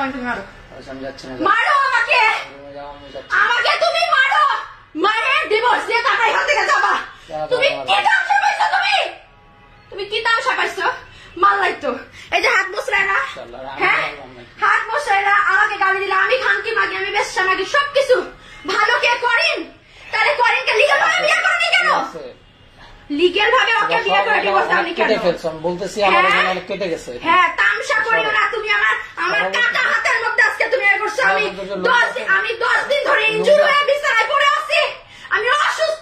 আমাকে তুমি মারো। মারো আমাকে, আমাকে তুমি মারো, মারে ডিভোর্স দিয়ে তারপর এখান থেকে যাবা। তুমি কি তামসা পাইছো? তুমি কি তামসা পাইছো? মারলাই তো, এই যে হাত মোছরাই না, হ্যাঁ হাত মোছরাই না, আমাকে গালি দিলে আমি খানকি মাগি, আমি বেশ্যা মাগি, সবকিছু ভালো কে করিন, তাহলে করিনকে লিগ্যাল ভাবে বিয়ে করেনি কেন? লিগ্যাল ভাবে ওকে বিয়ে করে ডিভোর্স দাওনি কেন? বলতেছি আমার এখানে অনেক কেটে গেছে। হ্যাঁ তামসা করিও না তুমি, আমার কাটা হাতের মধ্যে আজকে তুমি এ করছো। আমি 10 দিন ধরে ইনজুরি হয়ে বিছানায় পড়ে আছি, আমি অসুস্থ,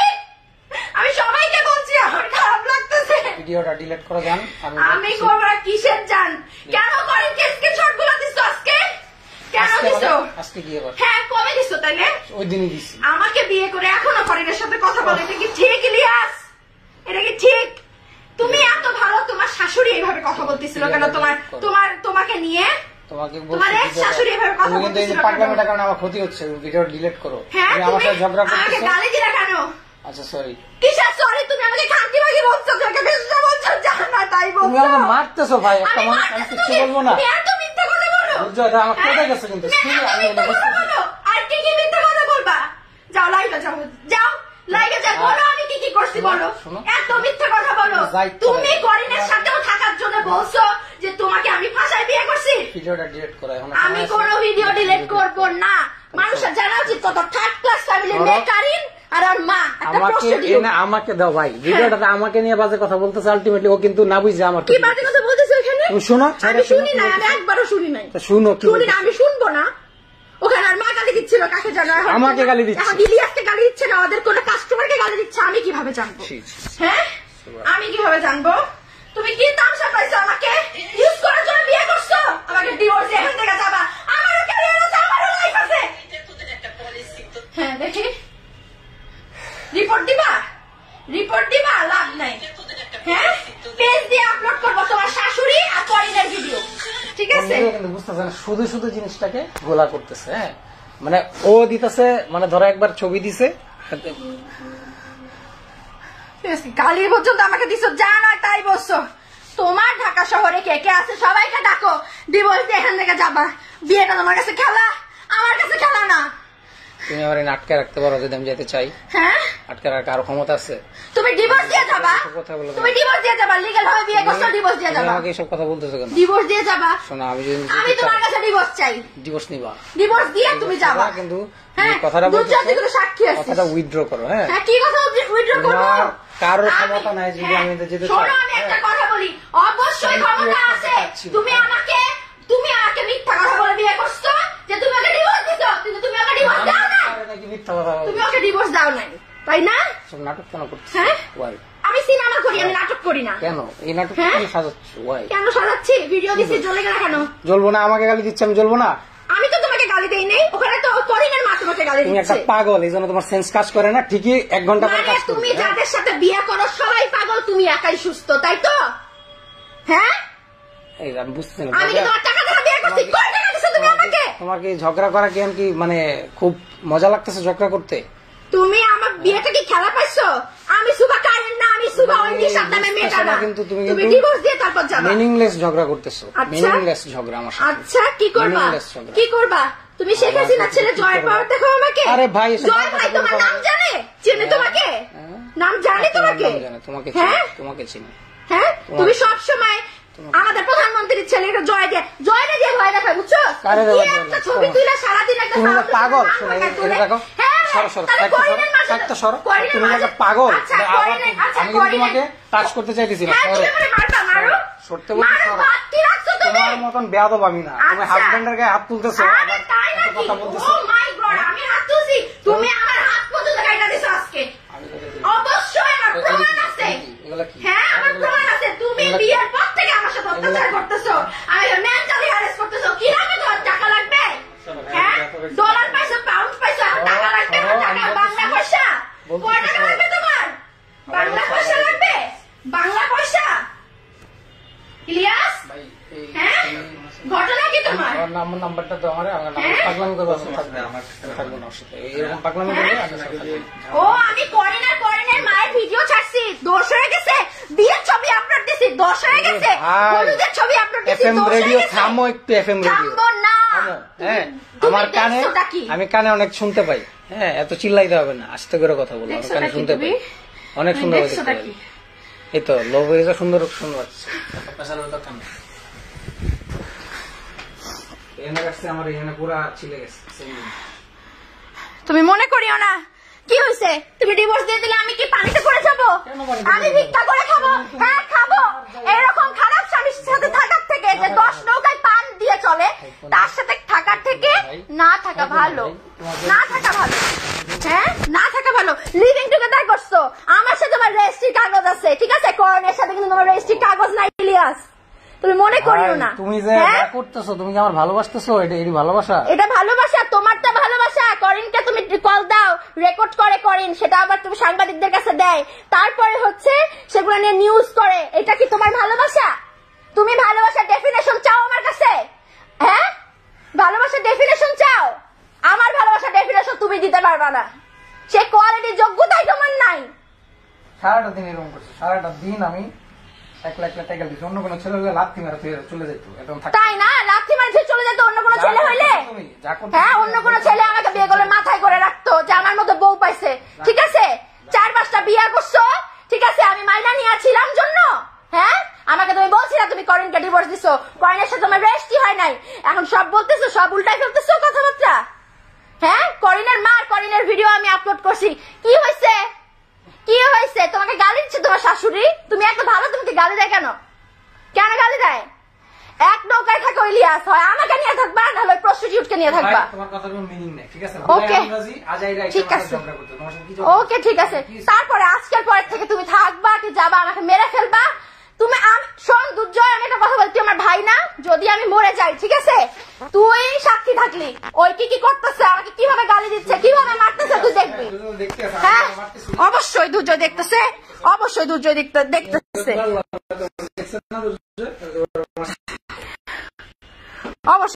আমি সবাইকে বলছি আমার খারাপ লাগতেছে। ভিডিওটা ডিলিট করে দেন। আমি করব না, কিসের জান? কেন করেন কে স্ক্রিনশট গুলো দিছো আজকে? কেন দিছো আজকে কি আবার? হ্যাঁ কবে দিছো তাইলে? ওই দিনই দিছি। আমাকে বিয়ে করে এখনো ফরিনের সাথে কথা বলে, এটা কি ঠিক ইলিয়াস? এটা কি ঠিক? তুমি এত ভালো, তোমার শাশুড়ি এইভাবে কথা বলতেছিল কেন? তোমাকে নিয়ে তোমার এক শাশুড়ি এইভাবে কথা বলতেছিল কেন? পাগলামিটার কারণে আমার ক্ষতি হচ্ছে, ভিডিও ডিলিট করো। হ্যাঁ আমার সাথে ঝগড়া করতেছো, আমাকে গালি দিলা কেন? আচ্ছা সরি। কিসের সরি? তুমি আমাকে খানকি মাগি বলছো, তোমাকে বেশ্যা বলছো, জানা তাই বলছো। তুমি আমাকে মারতেছো ভাই, একটা মানুষ আমি কিছু বলবো না। তুমি এত মিথ্যা কথা বলো। বুঝছো, এটা আমার কেটে গেছে কিন্তু। আমি বলবো আর কি কি মিথ্যা কথা বলবা? যাও লাইভে যাও, লাইভে যাও, বলো আমি কি কি করছি বলো। এত মিথ্যা কথা বলো। তুমি করিনের সাথেও থাকার জন্য বলছো যে তোমাকে আমি ফাঁসায় বিয়ে করছি। ভিডিওটা ডিলিট করো এখন। আমি কোনো ভিডিও ডিলিট করব না। মানুষের জানা উচিত কত থার্ড ক্লাস ফ্যামিলির মেয়ে কারিন আর ওর মা। আমাকে দাও ভাই, ভিডিওটাতে আমাকে নিয়ে বাজে কথা বলতেছে। আলটিমেটলি ও কিন্তু না বুঝে আমার কি বাজে কথা বলতেছে ওখানে। তুমি শুনো, আমি শুনি না, আমি একবারও শুনি নাই। শুনো কি শুনি না, আমি শুনবো না। ওখানে আর মা গালি দিচ্ছিল, কাকে জানো? আমাকে গালি দিচ্ছে, এখন ইলিয়াসকে গালি দিচ্ছে না, ওদের কোনো কাস্টমারকে গালি দিচ্ছে। আমি কিভাবে জানবো? হ্যাঁ আমি কিভাবে জানবো? তুমি কি তামসা পাইছো? আমাকে ইউজ করার জন্য বিয়ে করছো, আমাকে ডিভোর্স দিয়ে এখান থেকে যাবা। আমারও ক্যারিয়ার আছে, আমারও লাইফ আছে। হ্যাঁ দেখি রিপোর্ট দিবা, লাভ নাই। হ্যাঁ পেজ দিয়ে আপলোড করবো তোমার শাশুড়ি আর করিনের ভিডিও, ঠিক আছে? কিন্তু বুঝতেছে না, শুধু শুধু জিনিসটাকে গোলা করতেছে। হ্যাঁ মানে ও দিতেছে, মানে ধরো একবার ছবি দিছে, গালি পর্যন্ত আমাকে দিছো, যা নয় তাই বলছো। তোমার ঢাকা শহরে কে কে আছে সবাইকে ডাকো, ডিভোর্স দিয়ে এখান থেকে যাবা। বিয়েটা তোমার কাছে খেলা, আমার কাছে খেলা না। তুমি আমার আটকে রাখতে পারো যদি আমি যেতে চাই? হ্যাঁ আটকে রাখার কারো ক্ষমতা আছে? তুমি ডিভোর্স দিয়ে যাবা, তুমি ডিভোর্স দিয়ে যাবা, লিগ্যাল ভাবে বিয়ে করছো, ডিভোর্স দিয়ে যাবা। আমাকে এসব কথা বলতেছো কেন? ডিভোর্স দিয়ে যাবা। শোনো আমি তোমার কাছে ডিভোর্স চাই। ডিভোর্স নিবা, ডিভোর্স দিয়ে তুমি যাবা। কিন্তু হ্যাঁ কথাটা বলছো, সাক্ষী আছে, কথাটা উইথড্র করো। হ্যাঁ কি কথা উইথড্র করব? কারো ক্ষমতা নাই যদি আমি যেতে চাই। শোনো আমি একটা কথা বলি, অবশ্যই ক্ষমতা আছে। তুমি আমাকে মিথ্যা কথা বলে বিয়ে করছো যে তুমি আমাকে ডিভোর্স দিছো, কিন্তু তুমি আমাকে ডিভোর্স দাও না। তুমি আমাকে ডিভোর্স দাও নাই, তাই না? সব নাটক কেন করছিস? হ্যাঁ ওয়াই আমি সিনেমা করি, আমি নাটক করি না। কেন এই নাটক কেন সাজাচ্ছ? ওয়াই কেন সাজাচ্ছি? ভিডিও দিছি, জ্বলে গেল কেন? জ্বলবো না, আমাকে গালি দিচ্ছে, আমি জ্বলবো না? আমি তো তোমাকে গালি দেই নাই, ওখানে তো করিনের মা তোমাকে গালি দিচ্ছে। তুমি একটা পাগল, এই জন্য তোমার সেন্স কাজ করে না। ঠিকই 1 ঘন্টা পর কাজ করবে। তুমি যাদের সাথে বিয়ে করো সবাই পাগল, তুমি একাই সুস্থ, তাই তো? হ্যাঁ এই আমি বুঝছি না। আমি তোমার টাকা দিয়ে বিয়ে করছি, কয় টাকা দিছো তুমি আমাকে? তোমার কি ঝগড়া করা কি মানে খুব মজা লাগতেছে ঝগড়া করতে? তুমি আমার বিয়েটা কি খেলা পাইছো? আমি সুবা কারেন না, আমি সুবা ওই সাদ্দামের মেয়েটা না। কিন্তু তুমি ডিভোর্স দিয়ে তারপর যাবা। মিনিংলেস ঝগড়া করতেছো, মিনিংলেস ঝগড়া আমার সাথে। আচ্ছা কি করবা? কি করবা? তুমি শেখ হাসিনার ছেলে জয় পাওয়ার দেখো আমাকে। আরে ভাই জয় ভাই তোমার নাম জানে? চিনি তোমাকে? নাম জানে তোমাকে? হ্যাঁ তোমাকে চিনি। হ্যাঁ তুমি সব সময় আমাদের প্রধানমন্ত্রীর ছেলেকে জয় দিয়ে ভয় দেখা, বুঝছো? একটা ছবি তুলে সারাদিন একটা পাগল। দেখো তুমি একটা পাগল। আমি তোমাকে টাচ করতে চাইতেছি না, সরতে বলছি। তোমার মতন বেয়াদব আমি না। তুমি হাজবেন্ডের গায়ে হাত তুলতেছো, কথা বলতেছো। আমি হাত তুলছি, তুমি আমার হাত পর্যন্ত কাটা দিছো আজকে। অবশ্যই আমার প্রমাণ আছে। হ্যাঁ আমার প্রমাণ আছে। তুমি বিয়ের পর থেকে আমার সাথে অত্যাচার করতেছো, আমি মেন্টালি হ্যারাস করতেছো। কি লাগবে তোমার? টাকা লাগবে? হ্যাঁ ডলার পাইছো, পাউন্ড পাইছো, টাকা লাগবে? টাকা বাংলা পয়সা কয় টাকা লাগবে তোমার? বাংলা পয়সা লাগবে? বাংলা পয়সা? ইলিয়াস হ্যাঁ ঘটনা কি তোমার? আমার নাম্বারটা তো আমার পাগলামি করবো, থাকবো না এরকম পাগলামি করবে। ও আমি করিনের মায়ের ভিডিও ছাড়ছি, দোষ হয়ে গেছে। বিয়ের ছবি আপলোড দিছি, দোষ হয়ে গেছে। হলুদের ছবি আপলোড দিছি, এফএম রেডিও থামো একটু, এফএম রেডিও থামবো না। হ্যাঁ তুমি আমার কানে দেখছোটা কি? আমি কানে অনেক শুনতে পাই। হ্যাঁ এত চিল্লাইতে হবে না, আস্তে করে কথা বলো, আমি দেখছোটা কানে কি শুনতে তুমি? পাই, অনেক তুমি সুন্দর দেখছোটা দেখতে কি? পাই। এই তো লোভ হয়েছে, সুন্দর সুন্দর হচ্ছে এনে গেছে আমার, এনে পুরা ছিলে গেছে। তুমি মনে করিও না, কি হয়েছে? তুমি ডিভোর্স দিয়ে দিলে আমি কি পানিতে পড়ে যাবো? আমি ভিক্ষা করে খাবো? হ্যাঁ খাবো। এরকম খারাপ স্বামীর সাথে থাকার থেকে যে 10 নৌকায় পান দিয়ে চলে, তার সাথে থাকার থেকে না থাকা ভালো, না থাকা ভালো। হ্যাঁ না থাকা ভালো। লিভিং টুগেদার করছো, আমার সাথে তোমার রেজিস্ট্রি কাগজ আছে, ঠিক আছে? করণের সাথে কিন্তু তোমার রেজিস্ট্রি কাগজ নাই ইলিয়াস, তুমি মনে করিও না। তুমি যে যা করতেছো, তুমি কি আমার ভালোবাসতেছো? এটা এর ভালোবাসা? এটা ভালোবাসা, তোমারটা ভালোবাসা। করিনকে তুমি কল দাও, রেকর্ড করে করিন, সেটা আবার তুমি সাংবাদিকদের কাছে দেয়, তারপরে হচ্ছে সেগুলো নিয়ে নিউজ করে। এটা কি তোমার ভালোবাসা? তুমি ভালোবাসার ডেফিনেশন চাও আমার কাছে? হ্যাঁ ভালোবাসার ডেফিনেশন চাও? আমার ভালোবাসার ডেফিনেশন তুমি দিতে পারবা না, সে কোয়ালিটি যোগ্যতাই তোমার নাই। সারাটা দিন এরকম করছে, সারাটা দিন আমি একলা একলা টাইগাল দিচ্ছি, অন্য কোনো ছেলে হলে লাথি মেরে চলে যেত, একদম তাই না? লাথি মারছে চলে যেত অন্য কোনো ছেলে হইলে? হ্যাঁ অন্য কোনো ছেলে আমাকে বিয়ে করলে মাথায় করে রাখতো যে আমার মতো বউ পাইছে, ঠিক আছে? 4-5টা বিয়ে করছো, ঠিক আছে? আমি মাইনা নিয়ে ছিলাম জন্য, হ্যাঁ আমাকে তুমি বলছিলা তুমি করিনকে ডিভোর্স দিছো, করিনের সাথে তোমার রেজিস্ট্রি হয় নাই, এখন সব বলতেছো, সব উল্টাই ফেলতেছো কথাবার্তা। হ্যাঁ করিনের মার, করিনের ভিডিও আমি আপলোড করছি, কি হয়েছে? কি হয়েছে? তোমাকে গালি দিচ্ছে তোমার শাশুড়ি? তুমি এত ভালো, তোমাকে গালি দেয় কেন? কেন গালি দেয়? এক নৌকায় থাকো ইলিয়াস, হয় আমাকে নিয়ে থাকবা, নাহলে প্রস্টিটিউটকে নিয়ে থাকবা। তোমার কথা কোনো মিনিং নেই, ঠিক আছে? ওকে ঠিক আছে, ওকে ঠিক আছে। তারপরে আজকের পরের থেকে তুমি থাকবা কি যাবা, আমাকে মেরে ফেলবা তুমি? শোন দুর্জয়, আমি একটা কথা বলছি, আমার ভাই না, যদি আমি মরে যাই, ঠিক আছে, তুই সাক্ষী থাকলি, ওই কি কি করতেছে, আমাকে কিভাবে গালি দিচ্ছে, কিভাবে মারতেছে, তুই দেখবি। হ্যাঁ অবশ্যই দুর্জয় দেখতেছে, অবশ্যই দুর্জয় দেখতেছে, অবশ্যই।